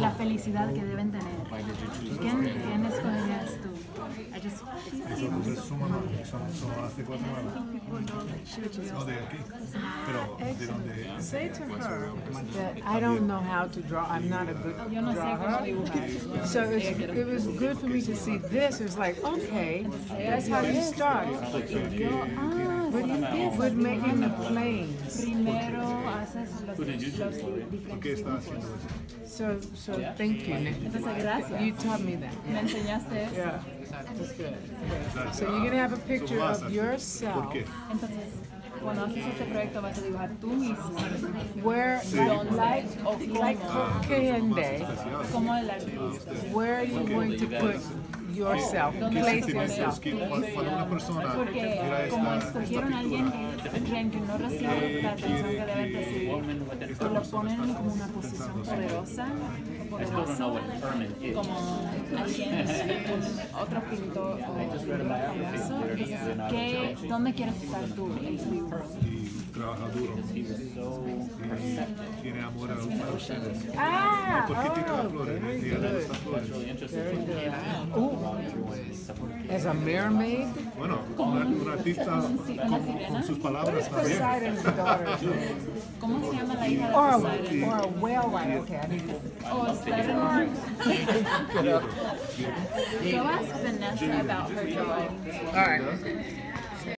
la felicidad que deben tener. ¿Quién escogerías tú? Esos son de Guatemala. No, de aquí. Pero, ¿de dónde? Say to her that I don't know how to draw. I'm not a good Yo no sé cómo drawer. dibujar. So it was good for me to see this. It was like, okay, that's how you start. With making the planes. Primero haces los ¿Por qué diferentes está haciendo dibujos. eso? So thank you, Nick. Entonces, gracias. You taught me that. Me enseñaste eso. Yeah, that's good. So you're gonna have a picture of yourself. ¿Por qué? Entonces, cuando haces este proyecto vas a dibujar tú mismo. Where, like Kokende, Como el artista. where are you going to put yourself, place yourself? Cuando una persona Porque mira como esta escogieron a alguien que creen que no recibe la atención que debe recibir, pues lo ponen como una posición poderosa, como alguien, otro pintor o famoso. Entonces, ¿dónde quieres estar tú en tu dibujo? y trabaja duro y tiene amor a ustedes. Ah, ¿Por qué tiene las oh, flores? very Ella le good. gusta flores. Very good. Ooh, as a mermaid? Bueno, un artista con sus palabras también. Poseidon's daughter. ¿Cómo se llama la hija de Or Poseidon? a whale rider. Okay, I need to. Oh, Go ask Vanessa about her drawing. All right.